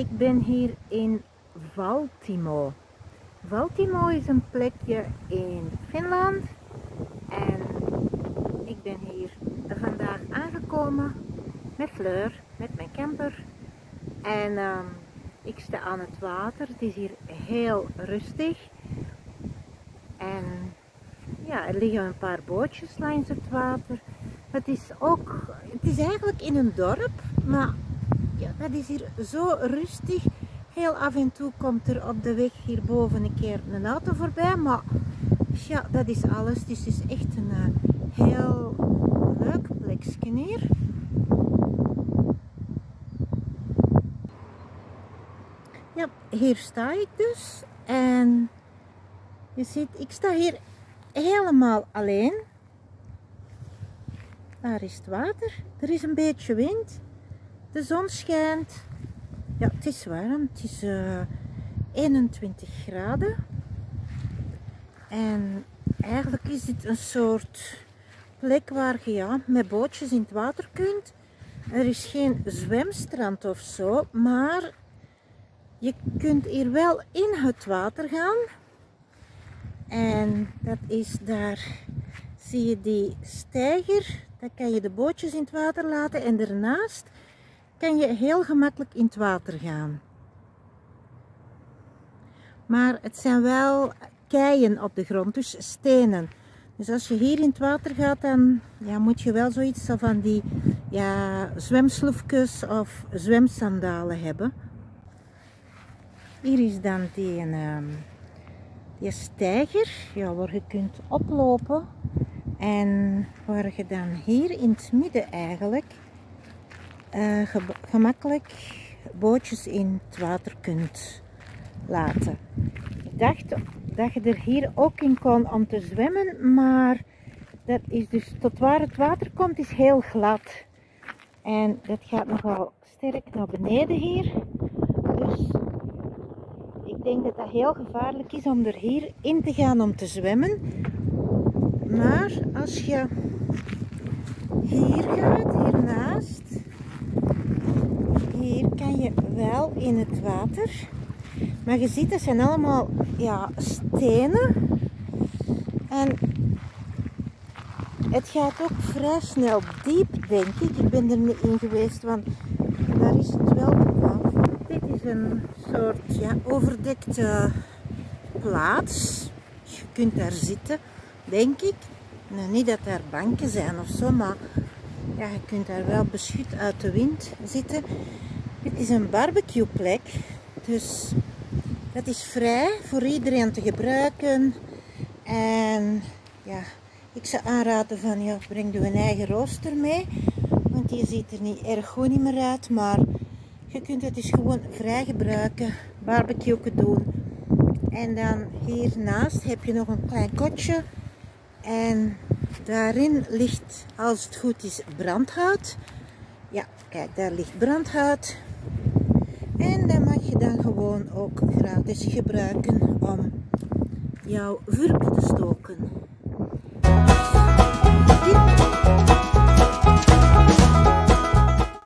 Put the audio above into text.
Ik ben hier in Valtimo. Valtimo is een plekje in Finland en ik ben hier vandaag aangekomen met Fleur, met mijn camper. En ik sta aan het water. Het is hier heel rustig. En ja, er liggen een paar bootjes langs het water. Het is eigenlijk in een dorp, maar ja, dat is hier zo rustig. Heel af en toe komt er op de weg hierboven een keer een auto voorbij, maar ja, dat is alles. Het is dus echt een heel leuk plekje hier. Ja, hier sta ik dus en je ziet, ik sta hier helemaal alleen. Daar is het water, er is een beetje wind, de zon schijnt. Ja, het is warm, het is 21 graden. En eigenlijk is dit een soort plek waar je ja, met bootjes in het water kunt. Er is geen zwemstrand of zo, maar je kunt hier wel in het water gaan. En dat is daar, zie je die steiger, daar kan je de bootjes in het water laten en daarnaast kan je heel gemakkelijk in het water gaan. Maar het zijn wel keien op de grond, dus stenen. Dus als je hier in het water gaat, dan ja, moet je wel zoiets van die ja, zwemsloefjes of zwemsandalen hebben. Hier is dan die steiger, ja, waar je kunt oplopen. En waar je dan hier in het midden eigenlijk gemakkelijk bootjes in het water kunt laten. Ik dacht dat je er hier ook in kon om te zwemmen, maar dat is dus tot waar het water komt is heel glad. En dat gaat nogal sterk naar beneden hier. Dus ik denk dat dat heel gevaarlijk is om er hier in te gaan om te zwemmen. Maar als je hier gaat, hiernaast, hier kan je wel in het water. Maar je ziet, dat zijn allemaal ja, stenen. En het gaat ook vrij snel diep, denk ik. Ik ben er niet in geweest, want daar is het wel bekend. Dit is een soort ja, overdekte plaats. Je kunt daar zitten, denk ik. Nou, niet dat daar banken zijn of zo, maar ja, je kunt daar wel beschut uit de wind zitten. Dit is een barbecueplek, dus dat is vrij voor iedereen te gebruiken. En ja, ik zou aanraden van ja, breng je een eigen rooster mee, want die ziet er niet erg goed meer uit, maar je kunt het dus gewoon vrij gebruiken, barbecue doen. En dan hiernaast heb je nog een klein kotje en daarin ligt, als het goed is, brandhout. Ja, kijk, daar ligt brandhout. En dat mag je dan gewoon ook gratis gebruiken om jouw vuur te stoken.